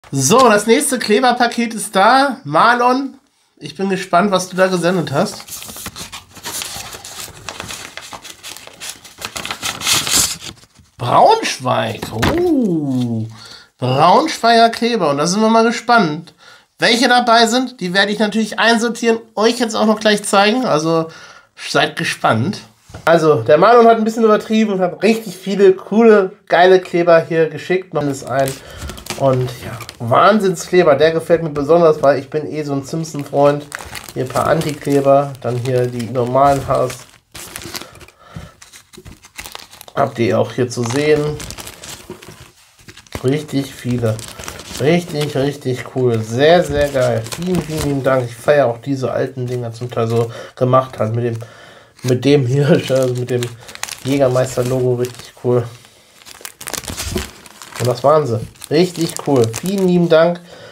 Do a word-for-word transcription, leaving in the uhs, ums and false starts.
So, das nächste Kleberpaket ist da. Marlon, ich bin gespannt, was du da gesendet hast. Braunschweig. Oh, Braunschweiger Kleber. Und da sind wir mal gespannt, welche dabei sind. Die werde ich natürlich einsortieren, euch jetzt auch noch gleich zeigen. Also seid gespannt. Also, der Marlon hat ein bisschen übertrieben und hat richtig viele coole, geile Kleber hier geschickt. Noch ist ein. Und ja, Wahnsinnskleber. Der gefällt mir besonders, weil ich bin eh so ein Simpson-Freund. Hier ein paar Antikleber. Dann hier die normalen Haars. Habt ihr auch hier zu sehen. Richtig viele. Richtig, richtig cool. Sehr, sehr geil. Vielen, vielen lieben Dank. Ich feiere auch diese alten Dinger zum Teil so gemacht hat. Mit dem, mit dem hier, also mit dem Jägermeister-Logo. Richtig cool. Und das waren sie. Richtig cool. Vielen lieben Dank.